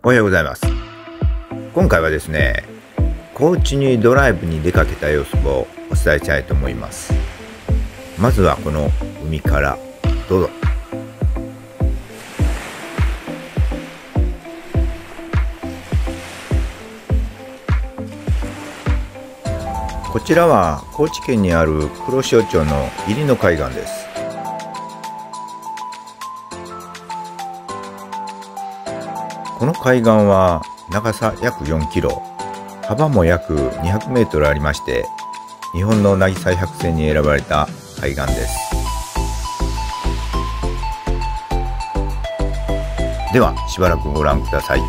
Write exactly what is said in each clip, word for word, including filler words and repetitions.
おはようございます。今回はですね、高知にドライブに出かけた様子をお伝えしたいと思います。まずはこの海からどうぞ。こちらは高知県にある黒潮町の入野海岸です。この海岸は長さ約よんキロ、幅も約にひゃくメートルありまして、日本の渚百選に選ばれた海岸です。ではしばらくご覧ください。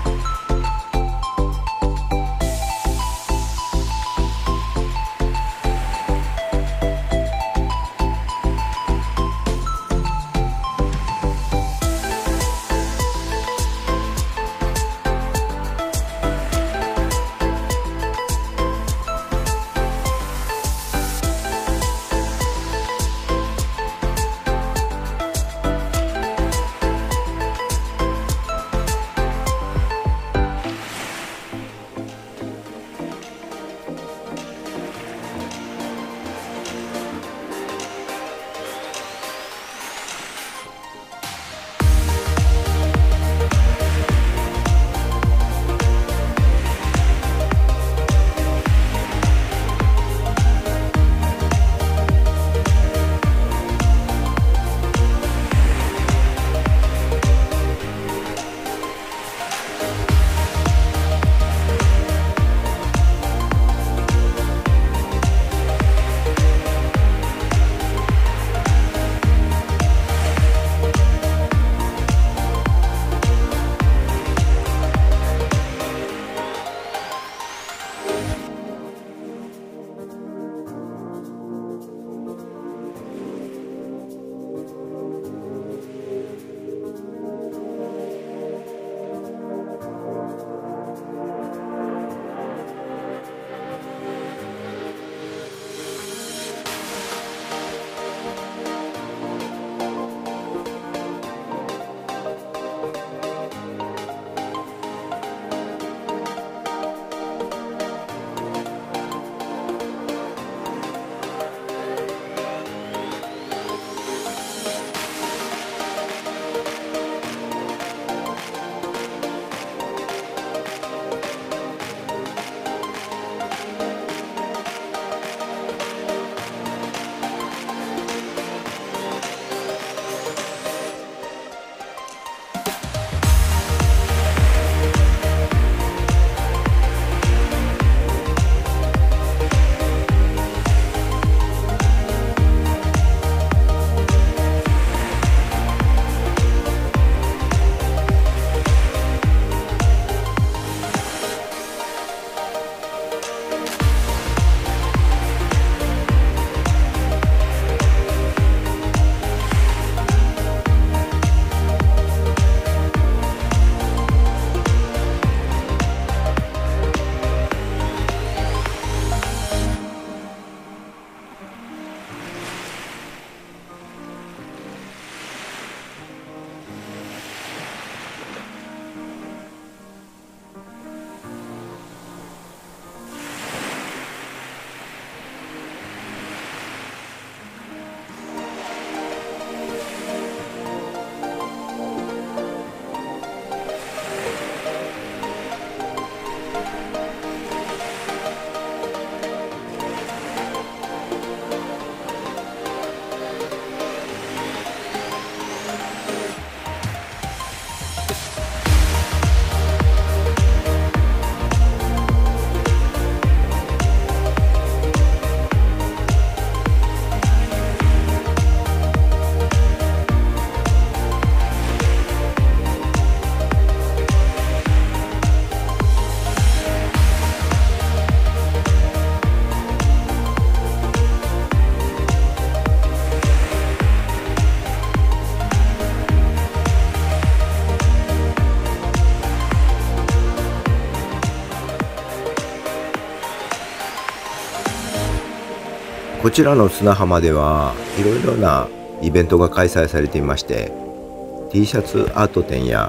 こちらの砂浜ではいろいろなイベントが開催されていまして、 T シャツアート展や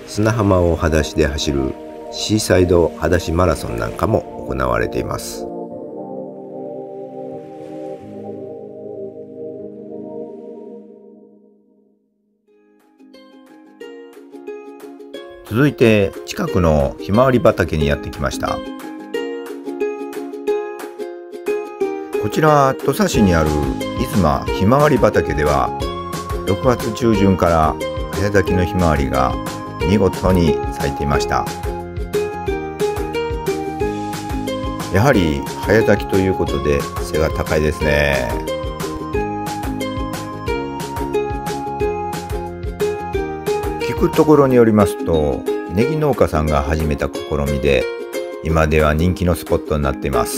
砂浜を裸足で走るシーサイド裸足マラソンなんかも行われています。 続いて近くのひまわり畑にやってきました。こちら土佐市にある出馬ひまわり畑ではろくがつちゅうじゅんから早咲きのひまわりが見事に咲いていました。やはり早咲きということで背が高いですね。聞くところによりますと、ネギ農家さんが始めた試みで今では人気のスポットになっています。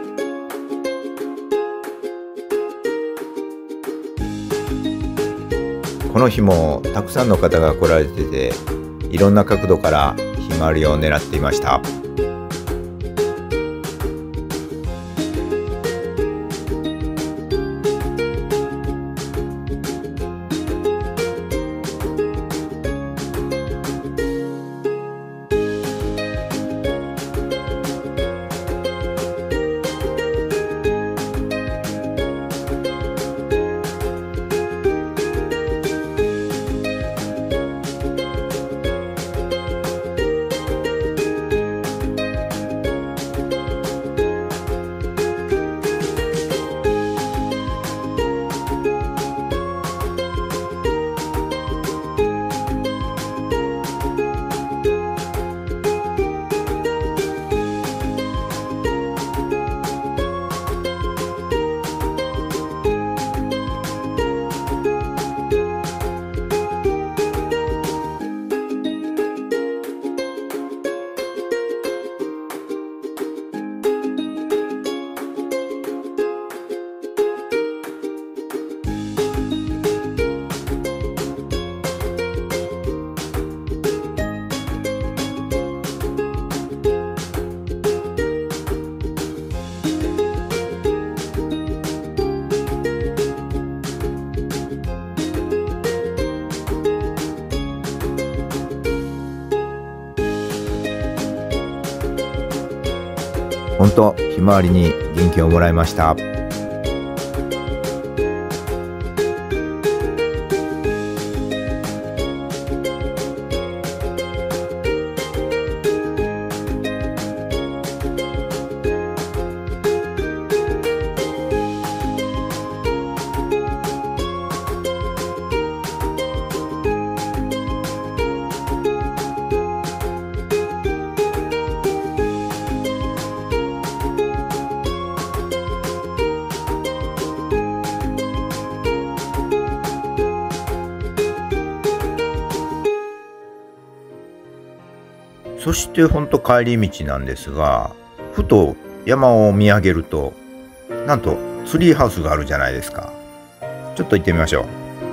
この日もたくさんの方が来られてて、いろんな角度からひまわりを狙っていました。本当ひまわりに元気をもらいました。そしてほんと帰り道なんですが、ふと山を見上げると、なんとツリーハウスがあるじゃないですか。ちょっと行ってみましょう。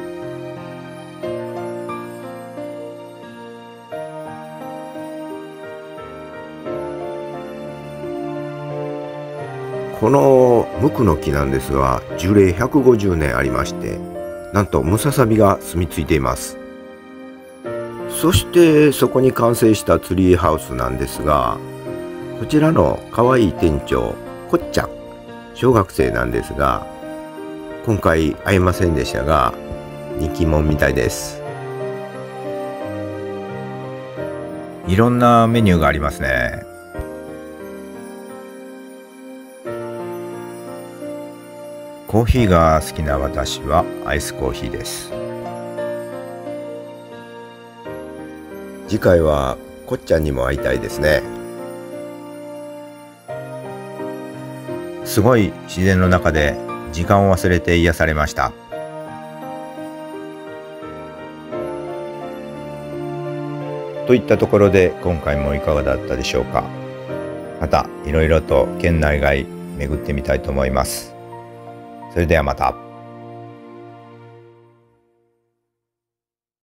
このムクの木なんですが、樹齢ひゃくごじゅうねんありまして、なんとムササビが住み着いています。そしてそこに完成したツリーハウスなんですが、こちらの可愛い店長こっちゃん、小学生なんですが、今回会えませんでしたが人気者みたいです。 いろんなメニューがありますね。コーヒーが好きな私はアイスコーヒーです。 次回はこっちゃんにも会いたいですね。 すごい自然の中で時間を忘れて癒されました。といったところで今回もいかがだったでしょうか。またいろいろと県内外巡ってみたいと思います。それではまた。